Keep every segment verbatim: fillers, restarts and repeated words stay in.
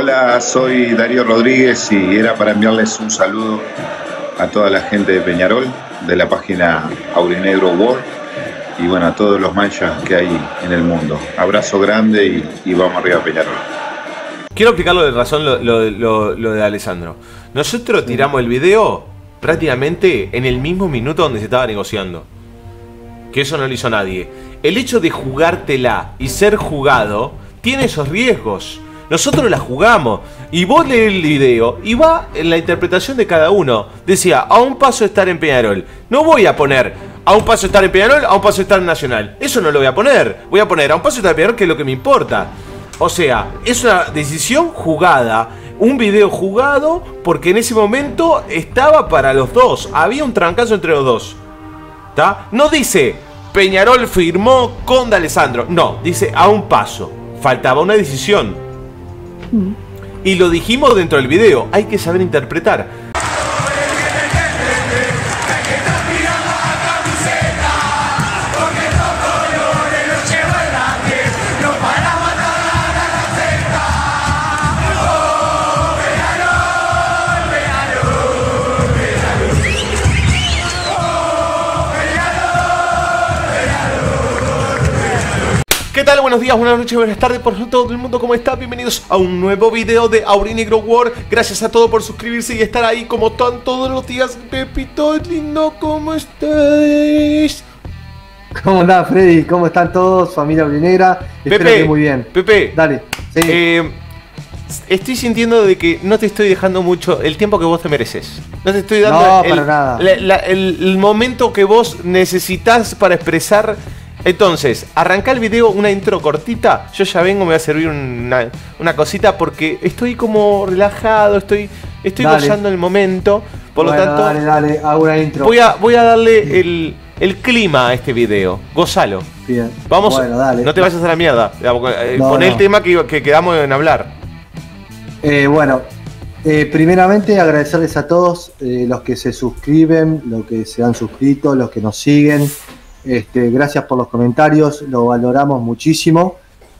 Hola, soy Darío Rodríguez y era para enviarles un saludo a toda la gente de Peñarol, de la página Aurinegro World, y bueno, a todos los manchas que hay en el mundo. Abrazo grande y, y vamos arriba a Peñarol. Quiero explicarlo de razón lo, lo, lo, lo de Alessandro. Nosotros tiramos el video prácticamente en el mismo minuto donde se estaba negociando. Que eso no lo hizo nadie. El hecho de jugártela y ser jugado tiene esos riesgos. Nosotros la jugamos y vos lees el video y va en la interpretación de cada uno. Decía, a un paso de estar en Peñarol. No voy a poner a un paso de estar en Peñarol, a un paso de estar en Nacional. Eso no lo voy a poner. Voy a poner a un paso de estar en Peñarol, que es lo que me importa. O sea, es una decisión jugada. Un video jugado porque en ese momento estaba para los dos. Había un trancazo entre los dos. ¿Tá? No dice Peñarol firmó con D'Alessandro. No, dice a un paso. Faltaba una decisión. Y lo dijimos dentro del video. Hay que saber interpretar. ¿Qué tal? Buenos días, buenas noches, buenas tardes por todo el mundo, ¿cómo está? Bienvenidos a un nuevo video de Aurinegro World. Gracias a todos por suscribirse y estar ahí como tan todos los días. Pepito lindo, ¿cómo estás? ¿Cómo andás, Freddy? ¿Cómo están todos? Familia Aurinegra. Espero Pepe, que muy bien. Pepe, dale. Sí. Eh, estoy sintiendo de que no te estoy dejando mucho el tiempo que vos te mereces. No te estoy dando no, el, para nada. La, la, el, el momento que vos necesitas para expresar. Entonces, arranca el video, una intro cortita. Yo ya vengo, me voy a servir una, una cosita porque estoy como relajado, estoy, estoy gozando el momento. Por bueno, lo tanto, dale, dale, hago una intro. Voy a, voy a darle el, el clima a este video. Gózalo. Bien. Vamos, bueno, dale. No te vayas a la mierda. Poné no, el no. tema que, que quedamos en hablar. Eh, bueno, eh, primeramente agradecerles a todos eh, los que se suscriben, los que se han suscrito, los que nos siguen. Este, gracias por los comentarios, lo valoramos muchísimo.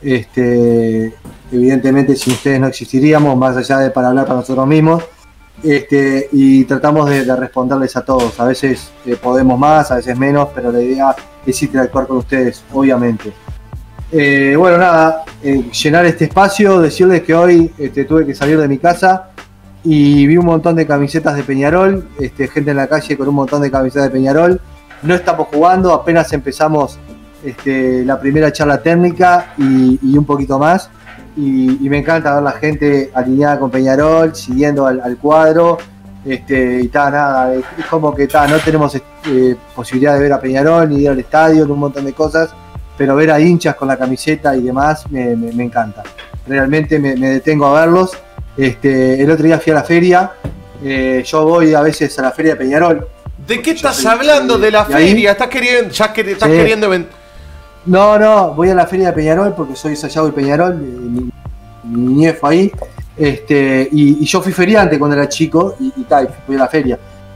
Este, evidentemente sin ustedes no existiríamos, más allá de para hablar para nosotros mismos. Este, y tratamos de, de responderles a todos. A veces eh, podemos más, a veces menos, pero la idea es interactuar con ustedes, obviamente. Eh, bueno, nada, eh, llenar este espacio, decirles que hoy este, tuve que salir de mi casa y vi un montón de camisetas de Peñarol, este, gente en la calle con un montón de camisetas de Peñarol. No estamos jugando, apenas empezamos este, la primera charla técnica y, y un poquito más. Y, y me encanta ver la gente alineada con Peñarol, siguiendo al, al cuadro. Este, y ta, nada, es, es como que ta, no tenemos eh, posibilidad de ver a Peñarol ni ir al estadio, ni un montón de cosas. Pero ver a hinchas con la camiseta y demás me, me, me encanta. Realmente me, me detengo a verlos. Este, el otro día fui a la feria. Eh, yo voy a veces a la feria de Peñarol. ¿De qué estás hablando? De la feria. ¿Estás queriendo, ya que, estás sí. queriendo ven... No, no, voy a la feria de Peñarol porque soy Sayago y Peñarol, mi, mi niñez fue ahí. Este, y, y yo fui feriante cuando era chico y, y tal, fui a la feria.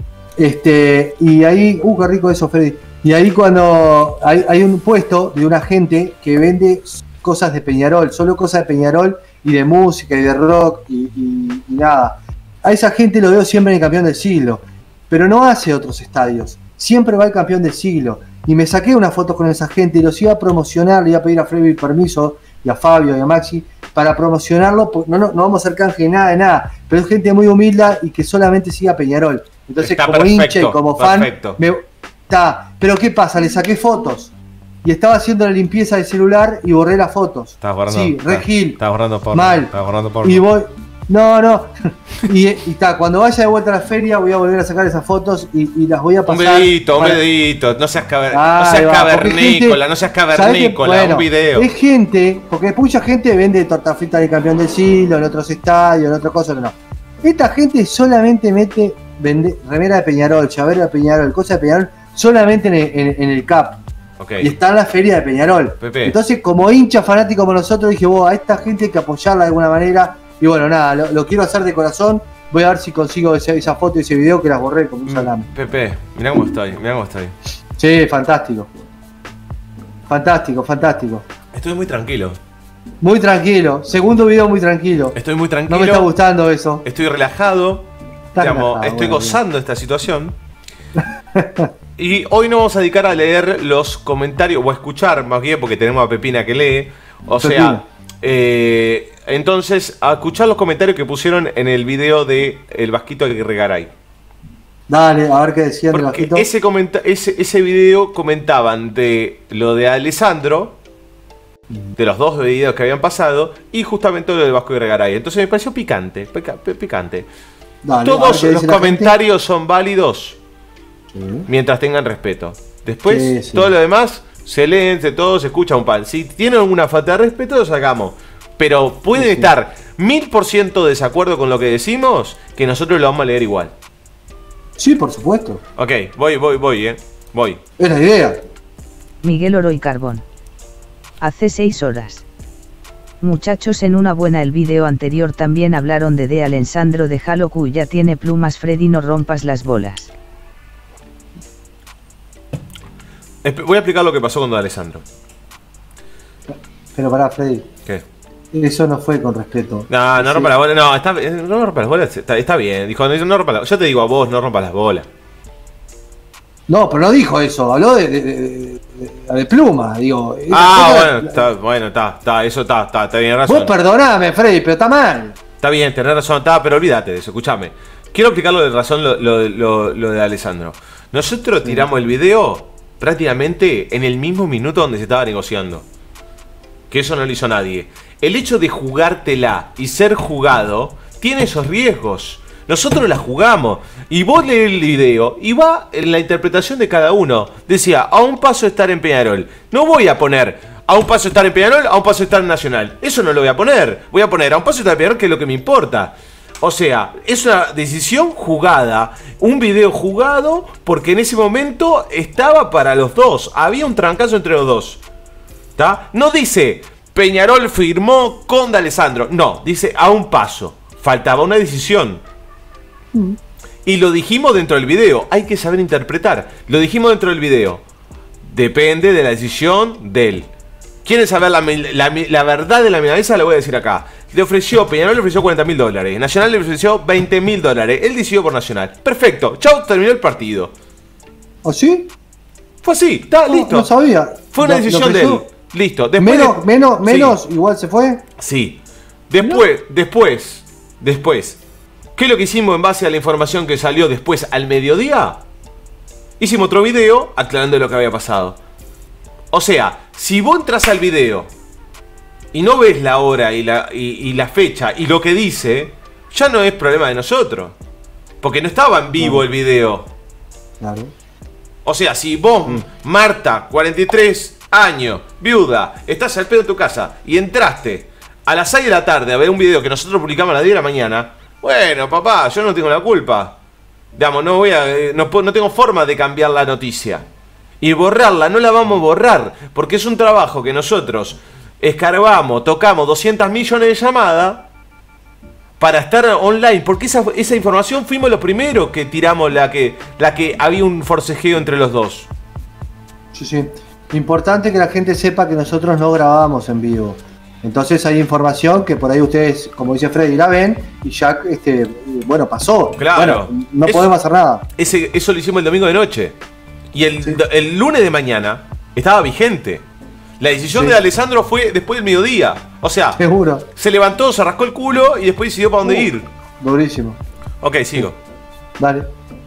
Este, y ahí, uh, qué rico eso, Freddy. Y ahí cuando hay, hay un puesto de una gente que vende cosas de Peñarol, solo cosas de Peñarol y de música y de rock y, y, y nada. A esa gente lo veo siempre en el campeón del siglo. Pero no hace otros estadios, siempre va el campeón del siglo. Y me saqué una foto con esa gente y los iba a promocionar, le iba a pedir a Freddy permiso, y a Fabio y a Maxi, para promocionarlo. No, no, no vamos a hacer canje de nada, de nada, pero es gente muy humilde y que solamente sigue a Peñarol. Entonces, está como perfecto, hincha y como fan, me, ta, pero ¿qué pasa? Le saqué fotos. Y estaba haciendo la limpieza del celular y borré las fotos. Estás borrando. Sí, re gil. Estás borrando porno. Mal. Estás borrando porno. Y voy. No, no. Y, y ta, cuando vaya de vuelta a la feria voy a volver a sacar esas fotos y, y las voy a pasar. Un videito, para... un videito. No seas, caber... ah, no seas va, cavernícola, gente, no seas cavernícola. Bueno, un video. Es gente, porque mucha gente vende torta frita del campeón del siglo, en otros estadios, en otras cosas, no, no. Esta gente solamente mete vende, remera de Peñarol, llavero de Peñarol, cosas de Peñarol, solamente en el, en, en el C A P. Okay. Y está en la feria de Peñarol. Pepe. Entonces, como hincha fanático como nosotros, dije, vos, a esta gente hay que apoyarla de alguna manera. Y bueno, nada, lo, lo quiero hacer de corazón. Voy a ver si consigo ese, esa foto y ese video que las borré como un salame. Pepe, mirá cómo estoy, mirá cómo estoy. Sí, fantástico. Fantástico, fantástico. Estoy muy tranquilo. Muy tranquilo. Segundo video muy tranquilo. Estoy muy tranquilo. No me está gustando eso. Estoy relajado. Digamos, relajado, estoy bueno, gozando bien. esta situación. Y hoy nos vamos a dedicar a leer los comentarios, o a escuchar más bien, porque tenemos a Pepina que lee. O Pepina. sea, eh, entonces, a escuchar los comentarios que pusieron en el video de El Vasquito Aguirregaray. Dale, a ver qué decían del Vasquito. Ese, ese, ese video comentaban de lo de Alessandro, de los dos videos que habían pasado, y justamente lo del Vasco Aguirregaray. Entonces me pareció picante, pica, picante. Dale, todos los comentarios son válidos. Sí. Mientras tengan respeto. Después, sí, sí. todo lo demás se leen, se todo, se escucha un pan. Si tienen alguna falta de respeto, lo sacamos. Pero pueden sí, sí. estar mil por ciento de desacuerdo con lo que decimos, que nosotros lo vamos a leer igual. Sí, por supuesto. Ok, voy, voy, voy, eh. Voy. Es la idea. Miguel Oro y Carbón. Hace seis horas. Muchachos, en una buena el vídeo anterior también hablaron de De Alessandro de Halo ya tiene plumas. Freddy, no rompas las bolas. Voy a explicar lo que pasó con De Alessandro. Pero pará, Freddy. ¿Qué? Eso no fue con respeto. No, no sí. rompa las bolas. No, está, no rompa las bolas. Está, está bien. Dijo, no, no rompa las bolas. Yo te digo a vos, no rompas las bolas. No, pero no dijo eso. Habló de, de, de, de, de pluma. Digo. Ah, bueno, la, está, bueno, está, está, eso está, está, está bien, razón. Vos perdoname, Freddy, pero está mal. Está bien, tenés razón, está, pero olvídate de eso, escúchame. Quiero explicarlo de razón lo, lo, lo, lo de Alessandro. Nosotros tiramos el video prácticamente en el mismo minuto donde se estaba negociando. Que eso no lo hizo nadie. El hecho de jugártela y ser jugado tiene esos riesgos. Nosotros la jugamos. Y vos lees el video y va en la interpretación de cada uno. Decía, a un paso de estar en Peñarol. No voy a poner a un paso de estar en Peñarol, a un paso de estar en Nacional. Eso no lo voy a poner. Voy a poner a un paso de estar en Peñarol, que es lo que me importa. O sea, es una decisión jugada. Un video jugado porque en ese momento estaba para los dos. Había un trancazo entre los dos. ¿Tá? No dice Peñarol firmó con De Alessandro. No, dice a un paso. Faltaba una decisión. Mm. Y lo dijimos dentro del video. Hay que saber interpretar. Lo dijimos dentro del video. Depende de la decisión de él. ¿Quieren saber la, la, la verdad de la milanesa? Le voy a decir acá. Le ofreció, Peñarol le ofreció cuarenta mil dólares. Nacional le ofreció veinte mil dólares. Él decidió por Nacional. Perfecto. Chau, terminó el partido. ¿O sí? Fue así. Está no, listo. No sabía. Fue una lo, decisión lo de él. Listo. Después menos, de... menos, menos sí. Igual se fue. Sí. Después, ¿no? después, después. ¿Qué es lo que hicimos en base a la información que salió después al mediodía? Hicimos otro video aclarando lo que había pasado. O sea, si vos entras al video y no ves la hora y la, y, y la fecha y lo que dice, ya no es problema de nosotros. Porque no estaba en vivo el video. Claro. O sea, si vos, Marta, cuarenta y tres años, viuda, estás al pedo en tu casa y entraste a las seis de la tarde a ver un video que nosotros publicamos a las diez de la mañana, bueno, papá, yo no tengo la culpa. Digamos, no voy a, no, no tengo forma de cambiar la noticia. Y borrarla, no la vamos a borrar, porque es un trabajo que nosotros escarbamos, tocamos doscientos millones de llamadas para estar online, porque esa, esa información fuimos los primeros que tiramos la que, la que había un forcejeo entre los dos. Sí, sí. Importante que la gente sepa que nosotros no grabamos en vivo. Entonces hay información que por ahí ustedes, como dice Freddy, la ven y ya, este, bueno, pasó. Claro. Bueno, no eso, podemos hacer nada. Ese, eso lo hicimos el domingo de noche. Y el, sí. el lunes de mañana estaba vigente. La decisión sí. de Alessandro fue después del mediodía. O sea, seguro. Se levantó, se rascó el culo y después decidió para dónde uh, ir. Durísimo. Ok, sigo. Sí. Dale.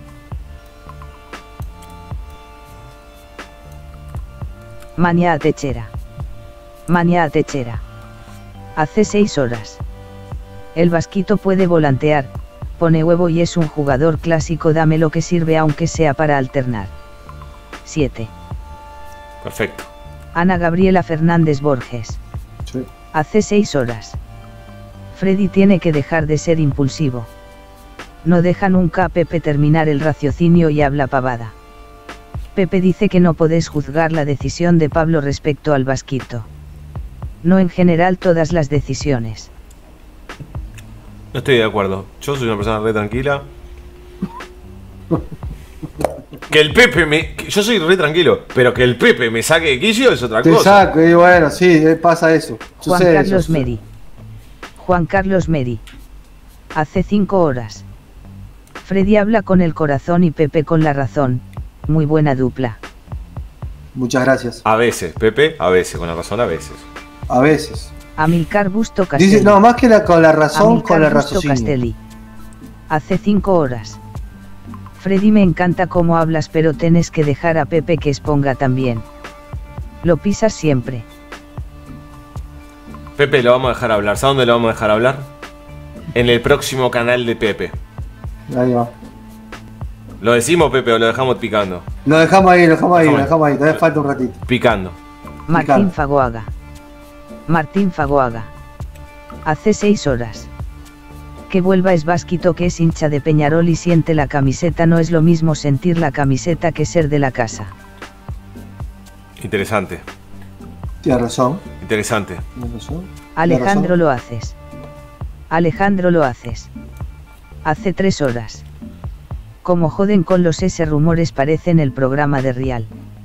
Mañana techera. Mañana techera. Hace seis horas. El Vasquito puede volantear, pone huevo y es un jugador clásico, dame lo que sirve aunque sea para alternar. siete. Perfecto. Ana Gabriela Fernández Borges. Sí. Hace seis horas. Freddy tiene que dejar de ser impulsivo. No deja nunca a Pepe terminar el raciocinio y habla pavada. Pepe dice que no podés juzgar la decisión de Pablo respecto al Vasquito. No en general todas las decisiones. No estoy de acuerdo. Yo soy una persona re tranquila. Que el Pepe me... que yo soy re tranquilo, pero que el Pepe me saque de quicio es otra Te cosa. saco, y bueno, sí, pasa eso. Juan Sucede Carlos eso. Meri. Juan Carlos Meri. Hace cinco horas. Freddy habla con el corazón y Pepe con la razón. Muy buena dupla. Muchas gracias. A veces, Pepe, a veces, con la razón a veces. A veces. Amilcar Busto Castelli. Dice, no, más que la, con la razón, Amilcar con el Busto raciocinio. Castelli. Hace cinco horas. Freddy, me encanta cómo hablas, pero tenés que dejar a Pepe que exponga también. Lo pisas siempre. Pepe lo vamos a dejar hablar. ¿Sabes dónde lo vamos a dejar hablar? En el próximo canal de Pepe. Ahí va. ¿Lo decimos, Pepe, o lo dejamos picando? Lo dejamos ahí, lo dejamos ahí, Dejamos lo ahí. dejamos ahí. Todavía falta un ratito. Picando. Martín Ricardo. Fagoaga. Martín Fagoaga. Hace seis horas. Que vuelva Esbasquito, que es hincha de Peñarol y siente la camiseta. No es lo mismo sentir la camiseta que ser de la casa. Interesante, Tienes razón. interesante. Tienes razón. Alejandro razón. lo haces. Alejandro lo haces. Hace tres horas. Como joden con los S rumores, parecen el programa de Rial.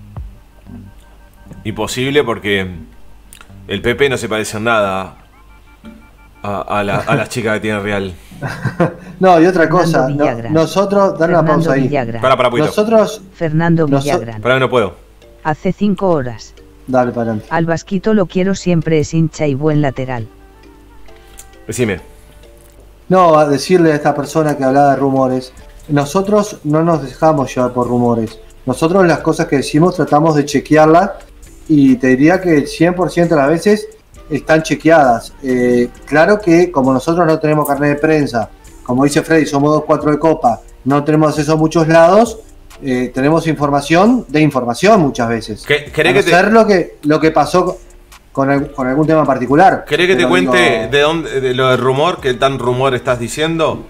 Imposible porque el Pepe no se parece en nada a, a, la, a las chicas que tiene Real. No, y otra Fernando cosa. no- Villagrán. nosotros, dar una Fernando pausa ahí. Villagrán. Para, para, poquito. Nosotros, Fernando Noso- Villagrán. Para, no puedo. Hace cinco horas. dale para adelante. Al Vasquito lo quiero, siempre es hincha y buen lateral. Decime. No, a decirle a esta persona que hablaba de rumores, nosotros no nos dejamos llevar por rumores. Nosotros las cosas que decimos tratamos de chequearlas y te diría que el cien por ciento de las veces están chequeadas. Eh, claro que como nosotros no tenemos carnet de prensa, como dice Freddy, somos dos cuatro de copa, no tenemos acceso a muchos lados, eh, tenemos información de información muchas veces. ¿Qué- querés A que no te- ser lo que, lo que pasó con, el- con algún tema en particular. ¿Querés que te Pero cuente digo, de dónde, de lo de rumor, que tan rumor estás diciendo?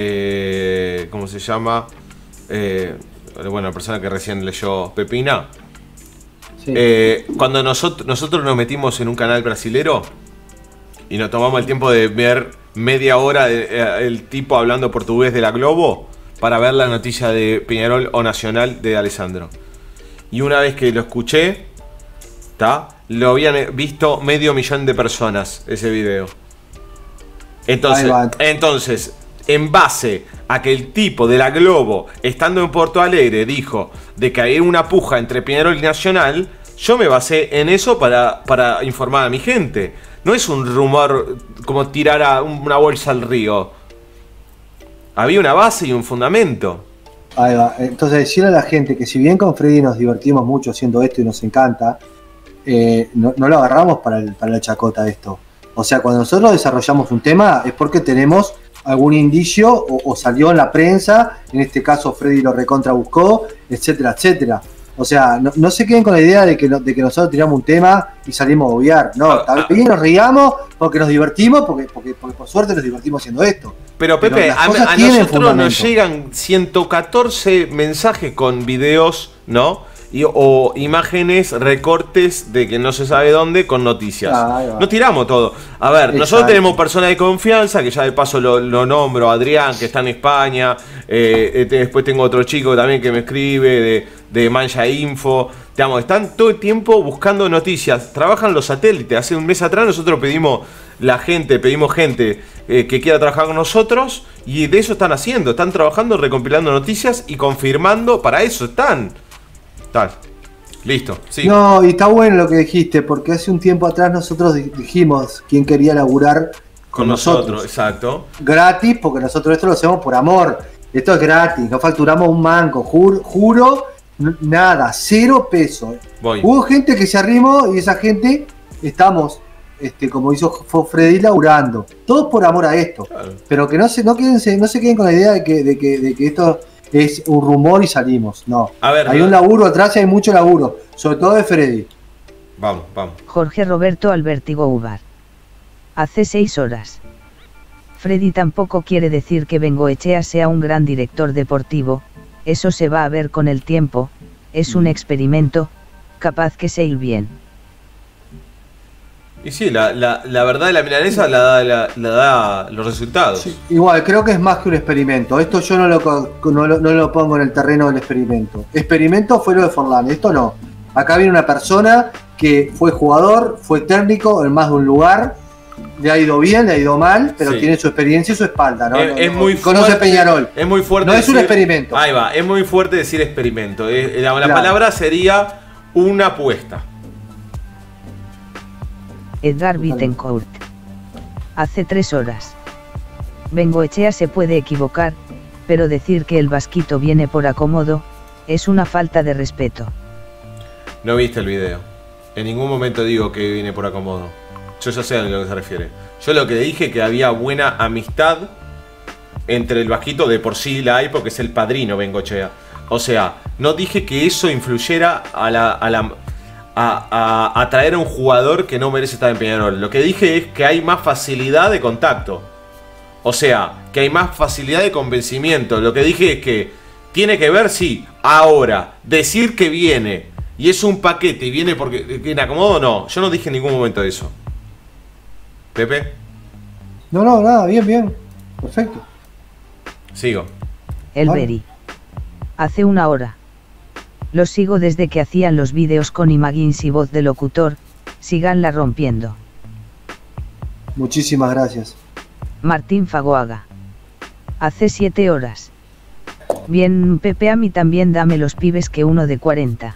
Eh, ¿Cómo se llama? Eh, bueno, la persona que recién leyó Pepina. sí. Eh, cuando nosotros, nosotros nos metimos en un canal brasilero y nos tomamos el tiempo de ver media hora de, eh, el tipo hablando portugués de la Globo para ver la noticia de Peñarol o Nacional de Alessandro. Y una vez que lo escuché, ¿tá? Lo habían visto medio millón de personas ese video. Entonces, Ahí va. entonces, en base a que el tipo de la Globo, estando en Porto Alegre, dijo de que hay una puja entre Peñarol y Nacional, yo me basé en eso para, para informar a mi gente. No es un rumor como tirar a una bolsa al río. Había una base y un fundamento. Ahí va. Entonces decirle a la gente que si bien con Freddy nos divertimos mucho haciendo esto y nos encanta, eh, no, no lo agarramos para, el, para la chacota esto. O sea, cuando nosotros desarrollamos un tema es porque tenemos algún indicio o, o salió en la prensa, en este caso Freddy lo recontra buscó, etcétera, etcétera. O sea, no, no se queden con la idea de que, no- de que nosotros tiramos un tema y salimos a obviar. No, Ah, está bien, nos riamos porque nos divertimos, porque, porque, porque por suerte nos divertimos haciendo esto. Pero Pero Pepe, las a, cosas a tienen nosotros fundamento. nos llegan ciento catorce mensajes con videos, ¿no? Y, o imágenes, recortes de que no se sabe dónde con noticias. Ah, ahí va. No tiramos todo. A ver, Exacto. nosotros tenemos personas de confianza, que ya de paso lo, lo nombro, Adrián, que está en España. eh, eh, después tengo otro chico también que me escribe de, de Mancha Info. Digamos, están todo el tiempo buscando noticias. Trabajan los satélites. Hace un mes atrás nosotros pedimos la gente, pedimos gente eh, que quiera trabajar con nosotros. Y de eso están haciendo. Están trabajando, recompilando noticias y confirmando. Para eso están. Tal. Listo. Sí. No, y está bueno lo que dijiste, porque hace un tiempo atrás nosotros di- dijimos quién quería laburar con, con nosotros. nosotros. Exacto. Gratis, porque nosotros esto lo hacemos por amor. Esto es gratis, no facturamos un manco, juro, juro n- nada, cero pesos. Voy. Hubo gente que se arrimó y esa gente estamos, este, como hizo F- Freddy, laburando. Todos por amor a esto. Claro. Pero que no se, no quédense, no se queden con la idea de que, de que, de que esto es un rumor y salimos. No. A ver, Hay no- un laburo atrás y hay mucho laburo, sobre todo de Freddy. Vamos, vamos. Jorge Roberto Albertigo Ubar. Hace seis horas. Freddy tampoco quiere decir que Bengoechea sea un gran director deportivo, eso se va a ver con el tiempo, es un experimento, capaz que se ir bien. Y sí, la, la, la verdad de la milanesa la da, la, la da los resultados. Sí, igual, creo que es más que un experimento. Esto yo no lo, no, lo, no lo pongo en el terreno del experimento. Experimento fue lo de Forlán, esto no. Acá viene una persona que fue jugador, fue técnico en más de un lugar, le ha ido bien, le ha ido mal, pero sí. Tiene su experiencia y su espalda, ¿no? Es, no, es no, muy conoce fuerte, Peñarol. Es muy fuerte. No decir, es un experimento. Ahí va, es muy fuerte decir experimento. Es, la la claro. palabra sería una apuesta. Edgar Bittencourt. Hace tres horas. Bengoechea se puede equivocar, pero decir que el vasquito viene por acomodo, es una falta de respeto. No viste el video. En ningún momento digo que viene por acomodo. Yo ya sé a lo que se refiere. Yo lo que dije que había buena amistad entre el vasquito, de por sí la hay porque es el padrino Bengoechea. O sea, no dije que eso influyera a la... A la A, a, a traer a un jugador que no merece estar en Peñarol. Lo que dije es que hay más facilidad de contacto. O sea, que hay más facilidad de convencimiento. Lo que dije es que tiene que ver, sí, ahora, decir que viene y es un paquete y viene porque viene acomodo, no. Yo no dije en ningún momento eso. ¿Pepe? No, no, nada, bien, bien. Perfecto. Sigo. El Beri. Hace una hora. Los sigo desde que hacían los vídeos con imagins y voz de locutor, síganla rompiendo. Muchísimas gracias. Martín Fagoaga. Hace siete horas. Bien, Pepe, a mí también dame los pibes que uno de cuarenta.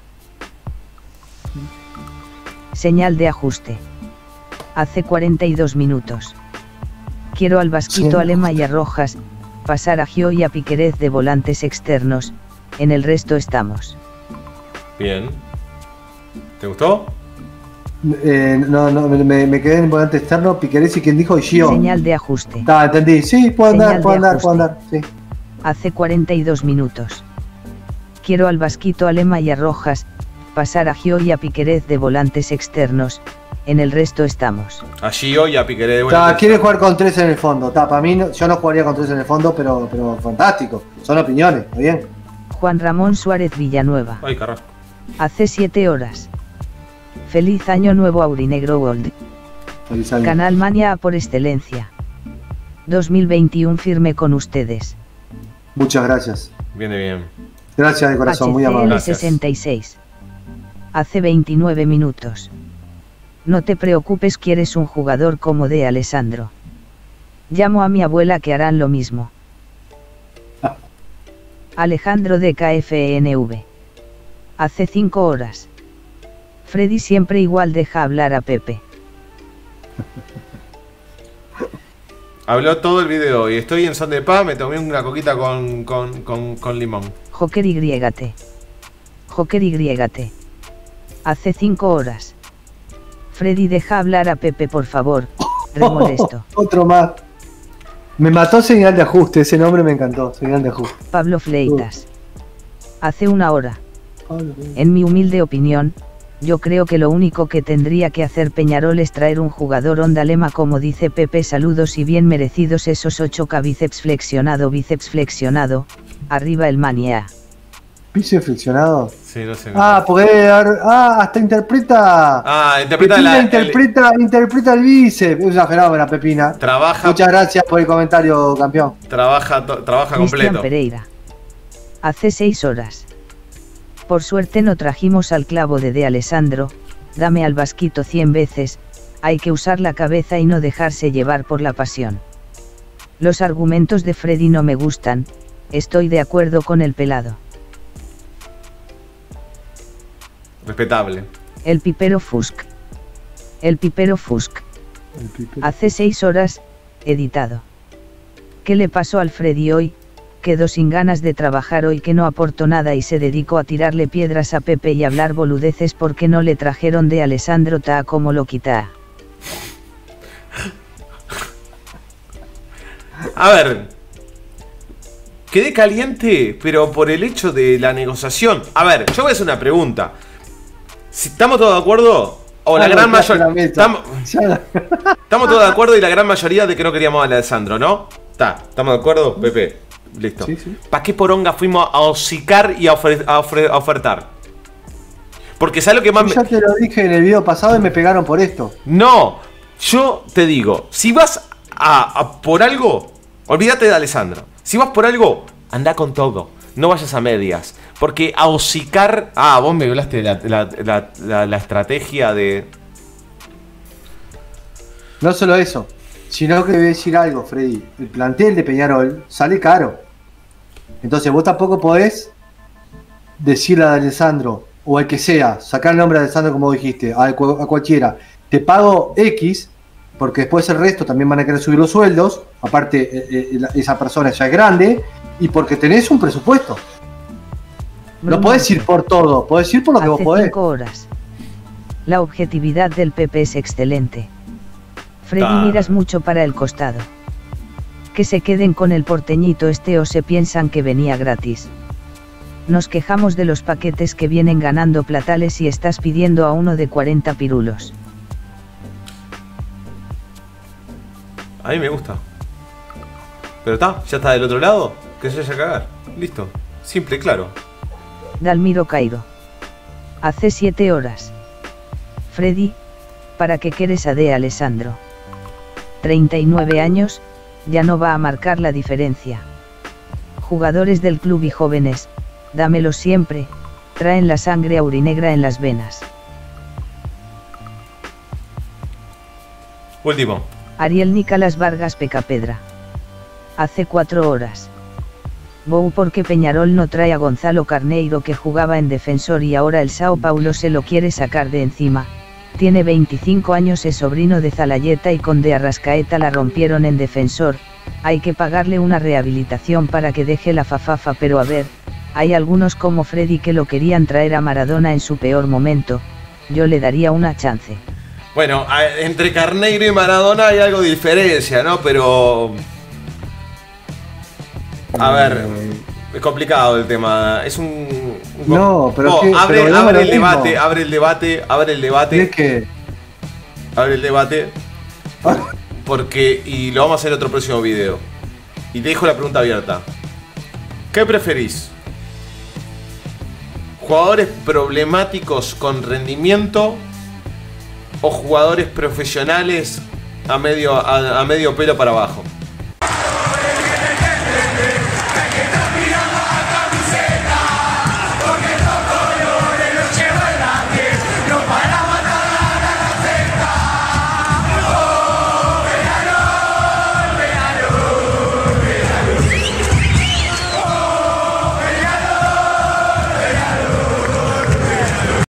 Señal de ajuste. Hace cuarenta y dos minutos. Quiero al vasquito, a Lema y a Rojas, pasar a Gio y a Piquerez de volantes externos, en el resto estamos. Bien. ¿Te gustó? Eh, no, no, me, me quedé en volante externo, Piquerez y quien dijo Gio. Señal de ajuste. Ah, entendí. Sí, puedo Señal andar, puedo de andar, puedo andar. Sí. Hace cuarenta y dos minutos. Quiero al vasquito, a Lema y a Rojas, pasar a Gio y a Piquerez de volantes externos, en el resto estamos. A Gio y a Piquerez de volantes. Quiere jugar con tres en el fondo. Ta, para mí, no, yo no jugaría con tres en el fondo, pero, pero fantástico. Son opiniones, ¿está bien? Juan Ramón Suárez Villanueva. Ay, carajo. Hace siete horas. Feliz año nuevo Aurinegro World. Feliz año. Canal Mania por excelencia. dos mil veintiuno firme con ustedes. Muchas gracias. Viene bien. Gracias de corazón, muy amable. sesenta y seis. Hace veintinueve minutos. No te preocupes, quieres un jugador como de Alessandro. Llamo a mi abuela que harán lo mismo. Alejandro de K F N V. Hace cinco horas. Freddy siempre igual, deja hablar a Pepe. Habló todo el video y estoy en son de paz, me tomé una coquita con, con, con, con limón. Joker Y. Joker Y. Hace cinco horas. Freddy, deja hablar a Pepe, por favor. Remolesto. Oh, otro más. Me mató señal de ajuste, ese nombre me encantó, señal de ajuste. Pablo Fleitas. Hace una hora. En mi humilde opinión, yo creo que lo único que tendría que hacer Peñarol es traer un jugador onda Lema, como dice Pepe. Saludos y bien merecidos esos ocho K. Bíceps flexionado, bíceps flexionado, arriba el Mania. ¿Bíceps flexionado? Sí, no sé. Ah, porque ah, hasta interpreta. Ah, interpreta Pepina la, interpreta, el... interpreta el bíceps. Es una fenómena, Pepina. Trabaja. Muchas gracias por el comentario, campeón. Trabaja, trabaja Cristian completo. Pereira. Hace seis horas. Por suerte no trajimos al clavo de De Alessandro. Dame al vasquito cien veces. Hay que usar la cabeza y no dejarse llevar por la pasión. Los argumentos de Freddy no me gustan. Estoy de acuerdo con el pelado. Respetable. El Pipero Fusk. El Pipero Fusk. El pipero. Hace seis horas, editado. ¿Qué le pasó al Freddy hoy? Quedó sin ganas de trabajar hoy, que no aportó nada y se dedicó a tirarle piedras a Pepe y hablar boludeces porque no le trajeron De Alessandro. Ta como lo quita. A ver. Quedé caliente, pero por el hecho de la negociación. A ver, yo voy a hacer una pregunta. Si estamos todos de acuerdo, o la Ah, gran no, mayoría. la meta. Estamos, estamos todos de acuerdo y la gran mayoría de que no queríamos a Alessandro, ¿no? Está, ¿estamos de acuerdo, Pepe? Listo. Sí, sí. ¿Para qué poronga fuimos a hocicar y a, ofre, a, ofre, a ofertar? Porque ¿sabes lo que más Yo ya te lo dije en el video pasado y me pegaron por esto. No, yo te digo, si vas a, a por algo, olvídate de Alessandro. Si vas por algo, anda con todo. No vayas a medias. Porque a hocicar... Ah, vos me hablaste de la, la, la, la, la estrategia de... No solo eso, sino que te voy a decir algo, Freddy. El plantel de Peñarol sale caro. Entonces vos tampoco podés decirle a Alessandro, o al que sea, sacar el nombre de Alessandro como dijiste, a, a cualquiera, te pago X, porque después el resto también van a querer subir los sueldos, aparte eh, eh, esa persona ya es grande, y porque tenés un presupuesto. No podés ir por todo, podés ir por lo que vos podés. cinco horas. La objetividad del Pepe es excelente. Freddy, Ah. miras mucho para el costado. Que se queden con el porteñito este o se piensan que venía gratis. Nos quejamos de los paquetes que vienen ganando platales y estás pidiendo a uno de cuarenta pirulos. A mí me gusta. Pero está, ya está del otro lado. Que se vaya a cagar. Listo. Simple y claro. Dalmiro Cairo. Hace siete horas. Freddy, ¿para qué quieres a de Alessandro? treinta y nueve años, ya no va a marcar la diferencia. Jugadores del club y jóvenes, dámelo siempre, traen la sangre aurinegra en las venas. Último. Ariel Nicolás Vargas Pecapedra. Hace cuatro horas. Bou, porque Peñarol no trae a Gonzalo Carneiro, que jugaba en Defensor y ahora el Sao Paulo se lo quiere sacar de encima. Tiene veinticinco años, es sobrino de Zalayeta y con De Arrascaeta la rompieron en Defensor. Hay que pagarle una rehabilitación para que deje la fafafa, pero a ver, hay algunos como Freddy que lo querían traer a Maradona en su peor momento. Yo le daría una chance. Bueno, a- entre Carneiro y Maradona hay algo de diferencia, ¿no? Pero... A ver, es complicado el tema. Es un... un- No, pero Vos, qué- abre, pero no abre es el lo mismo. debate, abre el debate, abre el Y debate, es que abre el debate. Porque... Y lo vamos a hacer en otro próximo video. Y te dejo la pregunta abierta. ¿Qué preferís? ¿Jugadores problemáticos con rendimiento o jugadores profesionales a medio, a, a medio pelo para abajo?